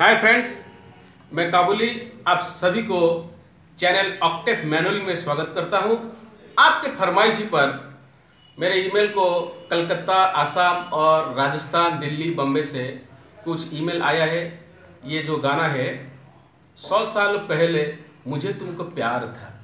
Hi friends, मैं काबुली आप सभी को चैनल ऑक्टेव मैनुअल में स्वागत करता हूं। आपके फरमाइशी पर मेरे ईमेल को कलकत्ता, आसाम और राजस्थान, दिल्ली, बम्बई से कुछ ईमेल आया है। ये जो गाना है 100 साल पहले मुझे तुमको प्यार था।